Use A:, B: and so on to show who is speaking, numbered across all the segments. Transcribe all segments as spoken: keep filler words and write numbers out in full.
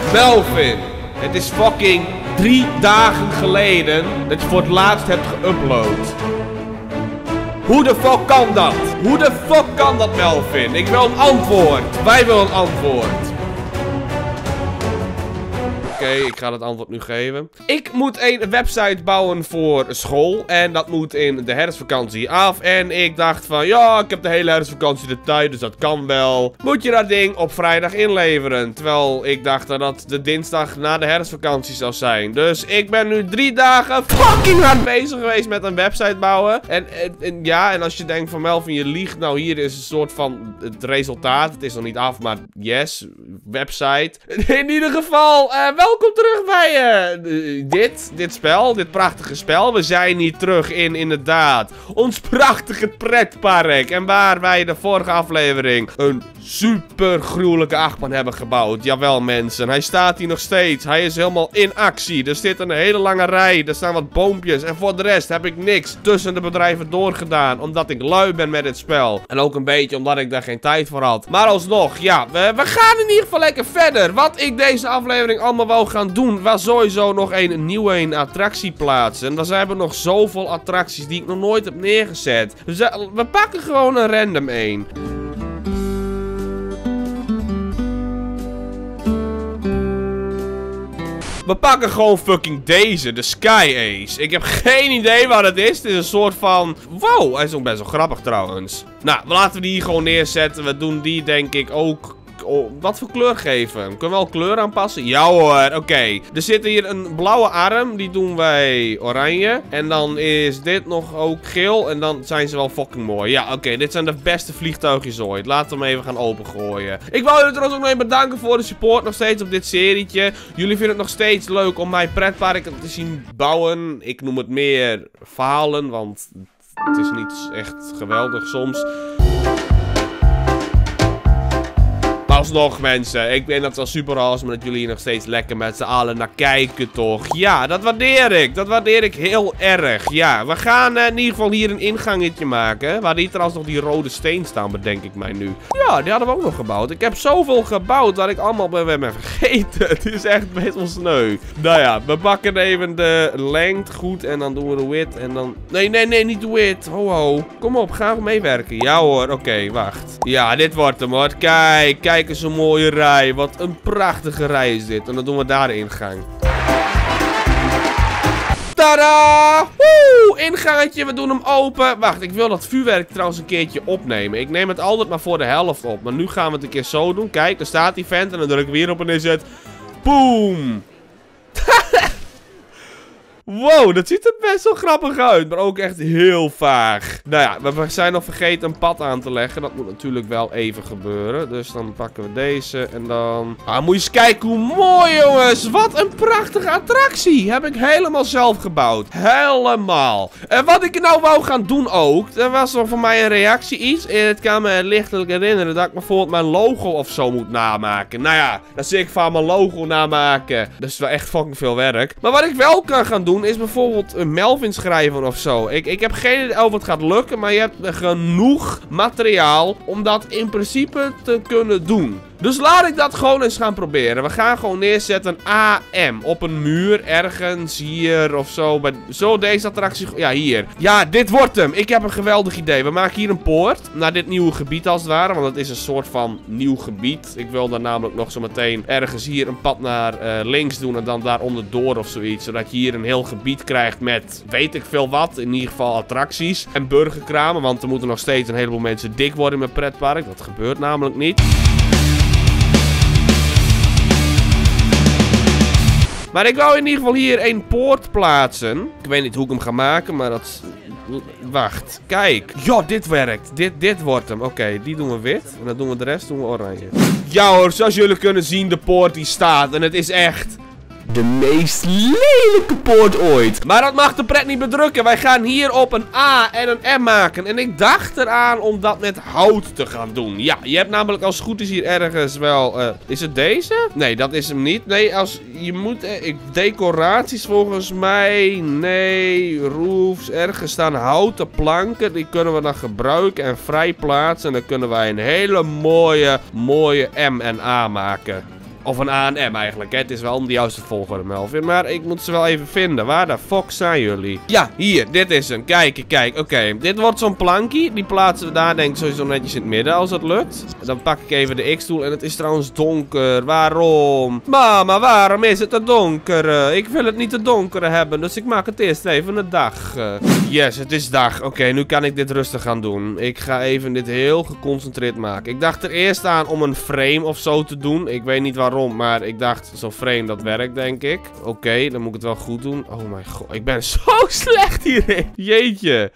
A: Melvin, het is fucking drie dagen geleden dat je voor het laatst hebt geüpload. Hoe de fuck kan dat? Hoe de fuck kan dat, Melvin? Ik wil een antwoord. Wij willen een antwoord. Oké, okay, ik ga het antwoord nu geven. Ik moet een website bouwen voor school. En dat moet in de herfstvakantie af. En ik dacht van, ja, ik heb de hele herfstvakantie de tijd, dus dat kan wel. Moet je dat ding op vrijdag inleveren. Terwijl ik dacht dat dat de dinsdag na de herfstvakantie zou zijn. Dus ik ben nu drie dagen fucking hard bezig geweest met een website bouwen. En, en, en ja, en als je denkt van Melvin, je liegt. Nou, hier is een soort van het resultaat. Het is nog niet af, maar yes, website. In ieder geval, uh, welkom terug bij uh, dit, dit spel, dit prachtige spel. We zijn hier terug in, inderdaad, ons prachtige pretpark. En waar wij de vorige aflevering een super gruwelijke achtbaan hebben gebouwd. Jawel mensen, hij staat hier nog steeds. Hij is helemaal in actie. Er zit een hele lange rij, er staan wat boompjes. En voor de rest heb ik niks tussen de bedrijven doorgedaan. Omdat ik lui ben met dit spel. En ook een beetje omdat ik daar geen tijd voor had. Maar alsnog, ja, we, we gaan in ieder geval lekker verder. Wat ik deze aflevering allemaal wou gaan doen, was sowieso nog een nieuwe een attractie plaatsen. En we hebben nog zoveel attracties die ik nog nooit heb neergezet. Dus uh, we pakken gewoon een random een. We pakken gewoon fucking deze, de Sky Ace. Ik heb geen idee wat het is. Het is een soort van... Wow, hij is ook best wel grappig trouwens. Nou, laten we die hier gewoon neerzetten. We doen die denk ik ook... Oh, wat voor kleur geven? Kunnen we wel kleur aanpassen? Ja hoor, oké. Okay. Er zit hier een blauwe arm. Die doen wij oranje. En dan is dit nog ook geel. En dan zijn ze wel fucking mooi. Ja, oké. Okay. Dit zijn de beste vliegtuigjes ooit. Laten we hem even gaan opengooien. Ik wou jullie trouwens ook nog even bedanken voor de support nog steeds op dit serietje. Jullie vinden het nog steeds leuk om mijn pretpark te zien bouwen. Ik noem het meer verhalen. Want het is niet echt geweldig soms. Alsnog mensen, ik vind dat wel super awesome dat jullie hier nog steeds lekker met z'n allen naar kijken toch. Ja, dat waardeer ik, dat waardeer ik heel erg. Ja, we gaan uh, in ieder geval hier een ingangetje maken. Waar hier trouwens nog die rode steen staan, bedenk ik mij nu. Ja, die hadden we ook nog gebouwd. Ik heb zoveel gebouwd dat ik allemaal ben, ben vergeten. Het is echt best wel sneu. Nou ja, we pakken even de lengte goed en dan doen we de width en dan... Nee, nee, nee, niet de width. Ho, ho. Kom op, gaan we meewerken. Ja hoor, oké, okay, wacht. Ja, dit wordt hem hoor. Kijk, kijk. Is een mooie rij. Wat een prachtige rij is dit. En dan doen we daar de ingang. Tada! Woe! Ingangetje, we doen hem open. Wacht, ik wil dat vuurwerk trouwens een keertje opnemen. Ik neem het altijd maar voor de helft op. Maar nu gaan we het een keer zo doen. Kijk, daar staat die vent. En dan druk ik weer op en is het... Boom! Wow, dat ziet er best wel grappig uit. Maar ook echt heel vaag. Nou ja, we zijn nog vergeten een pad aan te leggen. Dat moet natuurlijk wel even gebeuren. Dus dan pakken we deze. En dan... Ah, moet je eens kijken hoe mooi, jongens. Wat een prachtige attractie. Heb ik helemaal zelf gebouwd. Helemaal. En wat ik nou wou gaan doen ook. Dat was er voor mij een reactie iets. En het kan me lichtelijk herinneren dat ik bijvoorbeeld mijn logo of zo moet namaken. Nou ja, dan zie ik van mijn logo namaken. Dat is wel echt fucking veel werk. Maar wat ik wel kan gaan doen is bijvoorbeeld een Melvin schrijven of zo. Ik, ik heb geen idee of het gaat lukken, maar je hebt genoeg materiaal om dat in principe te kunnen doen. Dus laat ik dat gewoon eens gaan proberen. We gaan gewoon neerzetten A M op een muur ergens hier of zo. Bij, zo deze attractie. Ja, hier. Ja, dit wordt hem. Ik heb een geweldig idee. We maken hier een poort naar dit nieuwe gebied als het ware. Want het is een soort van nieuw gebied. Ik wil dan namelijk nog zo meteen ergens hier een pad naar uh, links doen en dan daaronder door of zoiets. Zodat je hier een heel gebied krijgt met weet ik veel wat. In ieder geval attracties en burgerkramen. Want er moeten nog steeds een heleboel mensen dik worden in mijn pretpark. Dat gebeurt namelijk niet. Maar ik wou in ieder geval hier een poort plaatsen. Ik weet niet hoe ik hem ga maken, maar dat... Wacht, kijk. Ja, dit werkt. Dit, dit wordt hem. Oké, okay, die doen we wit. En dan doen we de rest doen we oranje. Ja hoor, zoals jullie kunnen zien, de poort die staat. En het is echt... de meest lelijke poort ooit. Maar dat mag de pret niet bedrukken. Wij gaan hier op een A en een M maken. En ik dacht eraan om dat met hout te gaan doen. Ja, je hebt namelijk als het goed is hier ergens wel... Uh, is het deze? Nee, dat is hem niet. Nee, als je moet... Uh, ik, decoraties volgens mij. Nee, roofs. Ergens staan houten planken. Die kunnen we dan gebruiken en vrij plaatsen. En dan kunnen wij een hele mooie, mooie M en A maken. Of een A en M eigenlijk, hè. Het is wel om de juiste volgorde, Melvin. Maar ik moet ze wel even vinden. Waar de fuck zijn jullie? Ja, hier. Dit is hem. Kijk, kijk. Oké. Okay. Dit wordt zo'n plankie. Die plaatsen we daar, denk ik, sowieso netjes in het midden, als dat lukt. Dan pak ik even de X-tool. En het is trouwens donker. Waarom? Mama, waarom is het te donker? Ik wil het niet te donker hebben. Dus ik maak het eerst even een dag. Yes, het is dag. Oké, okay, nu kan ik dit rustig gaan doen. Ik ga even dit heel geconcentreerd maken. Ik dacht er eerst aan om een frame of zo te doen. Ik weet niet waarom, maar ik dacht, zo'n frame dat werkt, denk ik. Oké, okay, dan moet ik het wel goed doen. Oh mijn god, ik ben zo slecht hierin. Jeetje.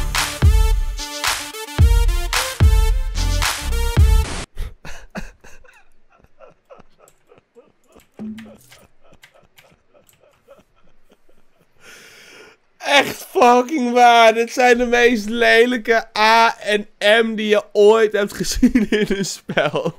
A: Echt fucking waar. Dit zijn de meest lelijke A en M die je ooit hebt gezien in een spel.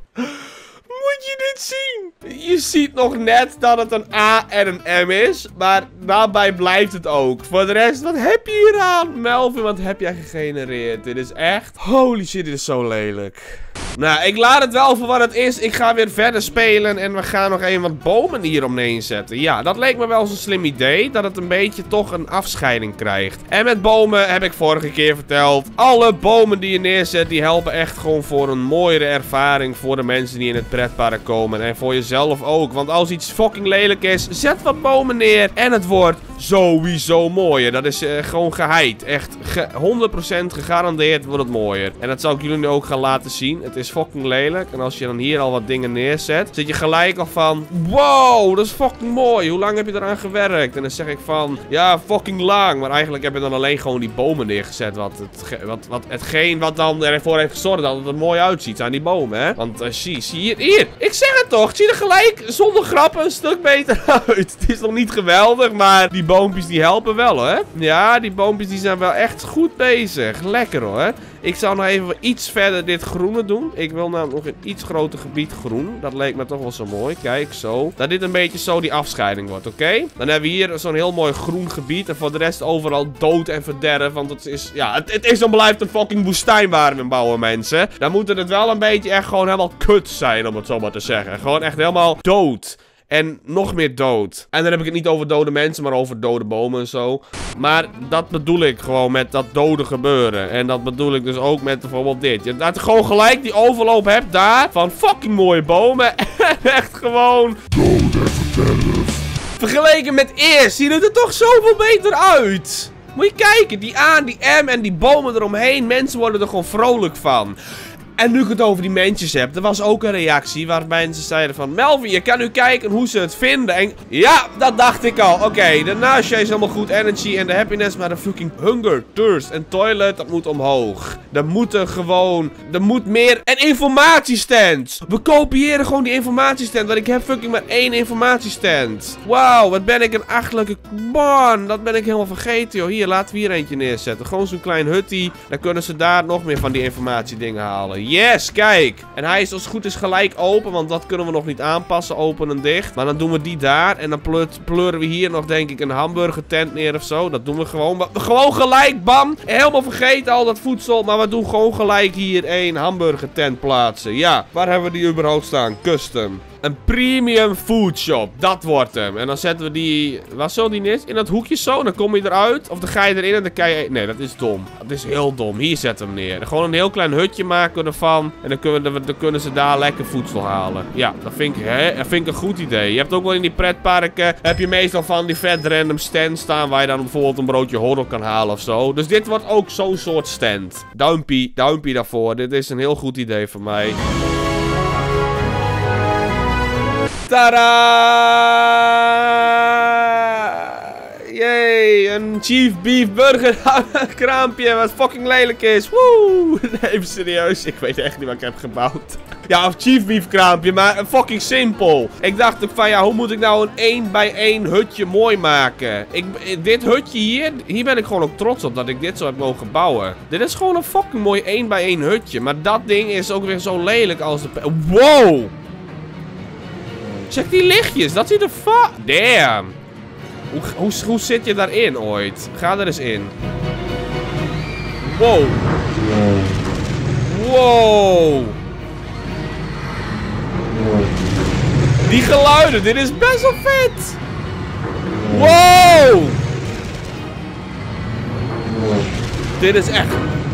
A: Moet je dit zien? Je ziet nog net dat het een A en een M is. Maar daarbij blijft het ook. Voor de rest, wat heb je hier aan? Melvin, wat heb jij gegenereerd? Dit is echt... Holy shit, dit is zo lelijk. Nou, ik laat het wel voor wat het is. Ik ga weer verder spelen en we gaan nog even wat bomen hier omheen zetten. Ja, dat leek me wel zo'n slim idee. Dat het een beetje toch een afscheiding krijgt. En met bomen heb ik vorige keer verteld. Alle bomen die je neerzet, die helpen echt gewoon voor een mooiere ervaring. Voor de mensen die in het pretpark komen. En voor jezelf ook. Want als iets fucking lelijk is, zet wat bomen neer. En het wordt sowieso mooier. Dat is uh, gewoon geheid. Echt ge honderd procent gegarandeerd wordt het mooier. En dat zal ik jullie nu ook gaan laten zien. Het is fucking lelijk. En als je dan hier al wat dingen neerzet, zit je gelijk al van... Wow, dat is fucking mooi. Hoe lang heb je eraan gewerkt? En dan zeg ik van... Ja, fucking lang. Maar eigenlijk heb je dan alleen gewoon die bomen neergezet. Wat, het, wat, wat hetgeen wat dan ervoor heeft gezorgd dat het er mooi uitziet aan die bomen, hè? Want uh, zie, zie hier. Hier, ik zeg het toch. Het ziet er gelijk zonder grappen een stuk beter uit. Het is nog niet geweldig, maar die boompjes die helpen wel, hè? Ja, die boompjes die zijn wel echt goed bezig. Lekker, hoor. Ik zou nog even iets verder dit groene doen. Ik wil namelijk nog een iets groter gebied groen. Dat leek me toch wel zo mooi. Kijk, zo. Dat dit een beetje zo die afscheiding wordt, oké? Okay? Dan hebben we hier zo'n heel mooi groen gebied. En voor de rest overal dood en verderf. Want het is, ja, het, het is en blijft een fucking woestijn waar we bouwen, mensen. Dan moet het wel een beetje echt gewoon helemaal kut zijn, om het zo maar te zeggen. Gewoon echt helemaal dood. En nog meer dood. En dan heb ik het niet over dode mensen, maar over dode bomen en zo. Maar dat bedoel ik gewoon met dat dode gebeuren. En dat bedoel ik dus ook met bijvoorbeeld dit. Je dat gewoon gelijk die overloop hebt daar. Van fucking mooie bomen. En echt gewoon... dood en verderf. Vergeleken met eerst ziet het er toch zoveel beter uit. Moet je kijken, die A, die M en die bomen eromheen. Mensen worden er gewoon vrolijk van. En nu ik het over die mensjes heb, er was ook een reactie waar mensen zeiden van... Melvin, je kan nu kijken hoe ze het vinden. En ja, dat dacht ik al. Oké, okay, de nausea is helemaal goed, energy en de happiness. Maar de fucking hunger, thirst en toilet, dat moet omhoog. Er moeten gewoon... Er moet meer... En informatiestand. We kopiëren gewoon die informatiestand. Want ik heb fucking maar één informatiestand. Wauw, wat ben ik een achtelijke... Man, dat ben ik helemaal vergeten, joh. Hier, laten we hier eentje neerzetten. Gewoon zo'n klein huttie. Dan kunnen ze daar nog meer van die informatiedingen halen. Yes, kijk. En hij is als het goed is gelijk open, want dat kunnen we nog niet aanpassen, open en dicht. Maar dan doen we die daar en dan pleurt, pleuren we hier nog, denk ik, een hamburger tent neer of zo. Dat doen we gewoon. Maar gewoon gelijk, bam. Helemaal vergeten al dat voedsel, maar we doen gewoon gelijk hier een hamburger tent plaatsen. Ja, waar hebben we die überhaupt staan? Custom. Een premium food shop. Dat wordt hem. En dan zetten we die... Wat zo die is? In dat hoekje zo. Dan kom je eruit. Of dan ga je erin en dan kan je... Nee, dat is dom. Dat is heel dom. Hier zetten we hem neer. Gewoon een heel klein hutje maken ervan. En dan kunnen, we, dan kunnen ze daar lekker voedsel halen. Ja, dat vind ik, hè? Dat vind ik een goed idee. Je hebt ook wel in die pretparken... Heb je meestal van die vet random stands staan... Waar je dan bijvoorbeeld een broodje hotdog kan halen of zo. Dus dit wordt ook zo'n soort stand. Duimpie. Duimpie daarvoor. Dit is een heel goed idee voor mij. Tadaa! Yay, een Chief Beef Burger kraampje wat fucking lelijk is. Woe! Even serieus, ik weet echt niet wat ik heb gebouwd. Ja, of Chief Beef kraampje, maar fucking simpel. Ik dacht ook van, ja, hoe moet ik nou een één bij één hutje mooi maken? Ik, dit hutje hier, hier ben ik gewoon ook trots op dat ik dit zo heb mogen bouwen. Dit is gewoon een fucking mooi één bij één hutje. Maar dat ding is ook weer zo lelijk als de... Wow! Check die lichtjes, dat ziet er fa... Damn. Hoe, hoe, hoe zit je daarin ooit? Ga er eens in. Wow. Wow. Die geluiden, dit is best wel vet. Wow. Dit is echt...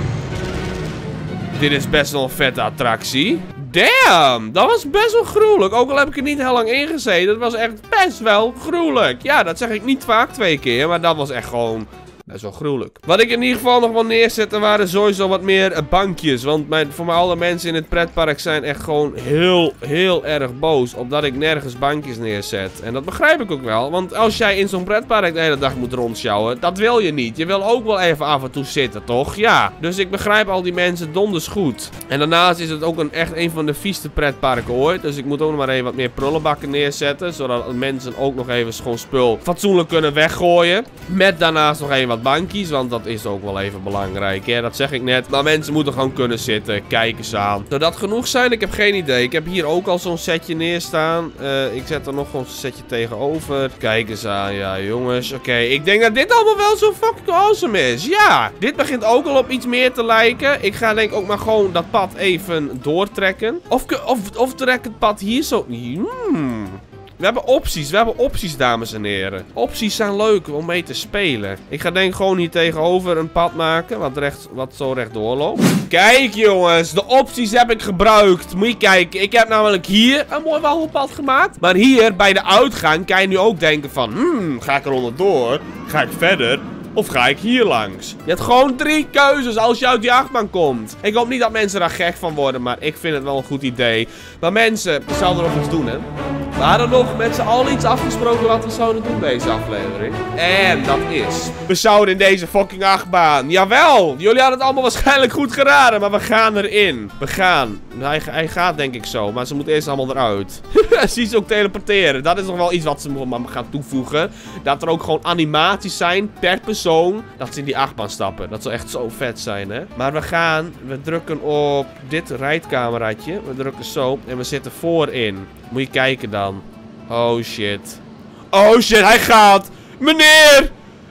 A: Dit is best wel een vette attractie. Damn, dat was best wel gruwelijk. Ook al heb ik er niet heel lang in gezeten. Dat was echt best wel gruwelijk. Ja, dat zeg ik niet vaak twee keer. Maar dat was echt gewoon... best wel gruwelijk. Wat ik in ieder geval nog wel neerzetten waren sowieso wat meer uh, bankjes. Want mijn, voor mij alle mensen in het pretpark zijn echt gewoon heel, heel erg boos. Omdat ik nergens bankjes neerzet. En dat begrijp ik ook wel. Want als jij in zo'n pretpark de hele dag moet rondsjouwen, dat wil je niet. Je wil ook wel even af en toe zitten, toch? Ja. Dus ik begrijp al die mensen donders goed. En daarnaast is het ook een, echt een van de vieste pretparken ooit. Dus ik moet ook nog maar even wat meer prullenbakken neerzetten. Zodat mensen ook nog even schoon spul fatsoenlijk kunnen weggooien. Met daarnaast nog even wat bankjes, want dat is ook wel even belangrijk, hè? Dat zeg ik net. Maar mensen moeten gewoon kunnen zitten, kijken ze aan. Zou dat genoeg zijn? Ik heb geen idee. Ik heb hier ook al zo'n setje neerstaan. Uh, ik zet er nog gewoon een setje tegenover. Kijk eens aan, ja jongens. Oké, okay. Ik denk dat dit allemaal wel zo fucking awesome is. Ja, dit begint ook al op iets meer te lijken. Ik ga denk ik ook maar gewoon dat pad even doortrekken. Of, of, of trek het pad hier zo... Hmm... We hebben opties, we hebben opties, dames en heren. Opties zijn leuk om mee te spelen. Ik ga denk ik gewoon hier tegenover een pad maken, wat, recht, wat zo rechtdoor loopt. Kijk jongens, de opties heb ik gebruikt. Moet je kijken, ik heb namelijk hier een mooi wandelpad gemaakt. Maar hier, bij de uitgang, kan je nu ook denken van... Hmm, ga ik er onderdoor? Ga ik verder? Of ga ik hier langs? Je hebt gewoon drie keuzes als je uit die achtbaan komt. Ik hoop niet dat mensen daar gek van worden, maar ik vind het wel een goed idee. Maar mensen, we zouden nog iets doen, hè? We hadden nog met z'n allen iets afgesproken wat we zouden doen deze aflevering. En dat is... we zouden in deze fucking achtbaan. Jawel! Jullie hadden het allemaal waarschijnlijk goed geraden, maar we gaan erin. We gaan. Hij, hij gaat denk ik zo, maar ze moeten eerst allemaal eruit. Zie ze ook teleporteren. Dat is nog wel iets wat ze me gaan toevoegen. Dat er ook gewoon animaties zijn per persoon. Dat ze in die achtbaan stappen. Dat zou echt zo vet zijn, hè? Maar we gaan... we drukken op dit rijdcameraatje. We drukken zo en we zitten voorin. Moet je kijken dan. Oh shit. Oh shit, hij gaat. Meneer!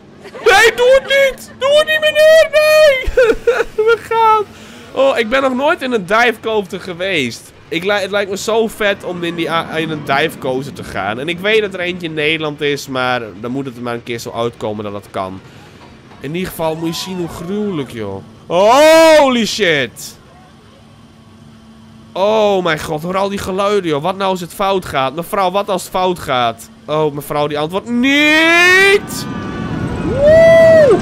A: Nee, doe het niet! Doe het niet, meneer! Nee! We gaan. Oh, ik ben nog nooit in een dive coaster geweest. Ik, het lijkt me zo vet om in, die, in een dive coaster te gaan. En ik weet dat er eentje in Nederland is, maar dan moet het er maar een keer zo uitkomen dat dat kan. In ieder geval moet je zien hoe gruwelijk, joh. Holy shit! Oh mijn god, hoor al die geluiden, joh. Wat nou als het fout gaat? Mevrouw, wat als het fout gaat? Oh, mevrouw, die antwoordt niet! Woe!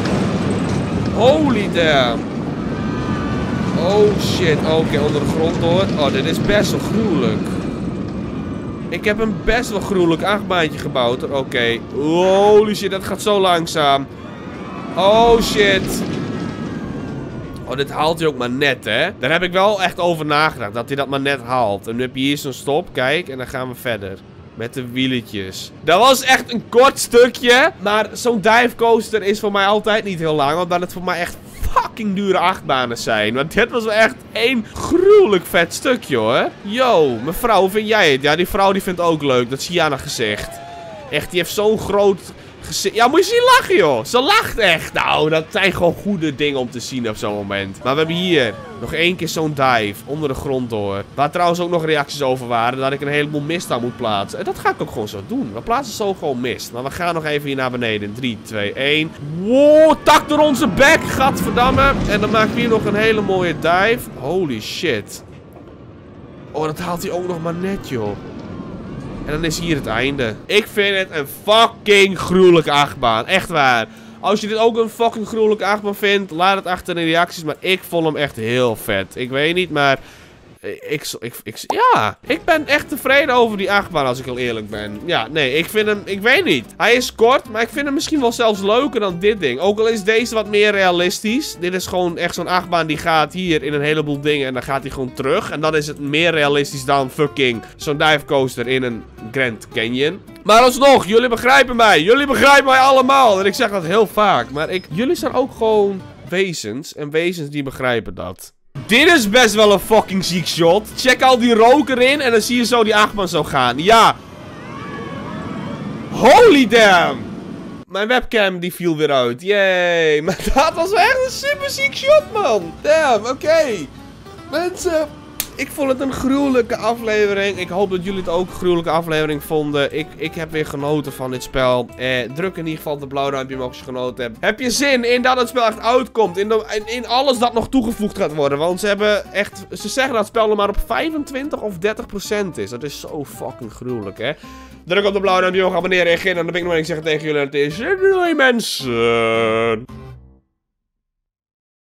A: Holy damn. Oh shit, oké, okay, onder de grond door. Oh, dit is best wel gruwelijk. Ik heb een best wel gruwelijk achtbaantje gebouwd. Oké, okay. Holy shit, dat gaat zo langzaam. Oh shit. Oh, dit haalt hij ook maar net, hè? Daar heb ik wel echt over nagedacht, dat hij dat maar net haalt. En nu heb je hier zo'n stop, kijk, en dan gaan we verder. Met de wieletjes. Dat was echt een kort stukje. Maar zo'n divecoaster is voor mij altijd niet heel lang. Omdat het voor mij echt fucking dure achtbanen zijn. Want dit was wel echt één gruwelijk vet stukje, hoor. Yo, mevrouw, hoe vind jij het? Ja, die vrouw die vindt het ook leuk. Dat zie je aan haar gezicht. Echt, die heeft zo'n groot... ja, moet je zien lachen, joh. Ze lacht echt. Nou, dat zijn gewoon goede dingen om te zien op zo'n moment. Maar we hebben hier nog één keer zo'n dive onder de grond door. Waar trouwens ook nog reacties over waren dat ik een heleboel mist aan moet plaatsen. En dat ga ik ook gewoon zo doen. We plaatsen zo gewoon mist. Maar we gaan nog even hier naar beneden. drie, twee, één. Wow, tak door onze bek. Gadverdamme. En dan maken we hier nog een hele mooie dive. Holy shit. Oh, dat haalt hij ook nog maar net, joh. En dan is hier het einde. Ik vind het een fucking gruwelijke achtbaan. Echt waar. Als je dit ook een fucking gruwelijke achtbaan vindt, laat het achter in de reacties. Maar ik vond hem echt heel vet. Ik weet niet, maar... Ik, ik, ik, ja, ik ben echt tevreden over die achtbaan als ik heel eerlijk ben. Ja, nee, ik vind hem, ik weet niet. Hij is kort, maar ik vind hem misschien wel zelfs leuker dan dit ding. Ook al is deze wat meer realistisch. Dit is gewoon echt zo'n achtbaan die gaat hier in een heleboel dingen en dan gaat hij gewoon terug. En dan is het meer realistisch dan fucking zo'n divecoaster in een Grand Canyon. Maar alsnog, jullie begrijpen mij. Jullie begrijpen mij allemaal. En ik zeg dat heel vaak. Maar ik, jullie zijn ook gewoon wezens. En wezens die begrijpen dat. Dit is best wel een fucking ziek shot. Check al die rook erin en dan zie je zo die achtbaan zo gaan. Ja. Holy damn. Mijn webcam die viel weer uit. Yay. Maar dat was wel echt een super ziek shot, man. Damn, oké. Okay. Mensen, ik vond het een gruwelijke aflevering. Ik hoop dat jullie het ook een gruwelijke aflevering vonden. Ik, ik heb weer genoten van dit spel. Eh, druk in ieder geval op de blauwe duimpje als je genoten hebt. Heb je zin in dat het spel echt uitkomt? In, de, in, in alles dat nog toegevoegd gaat worden. Want ze hebben echt... Ze zeggen dat het spel nog maar op vijfentwintig of dertig procent is. Dat is zo fucking gruwelijk, hè. Druk op de blauwe duimpje, abonneren, reageren. En dan ben ik nog één zeggen tegen jullie. En het is... Doei mensen!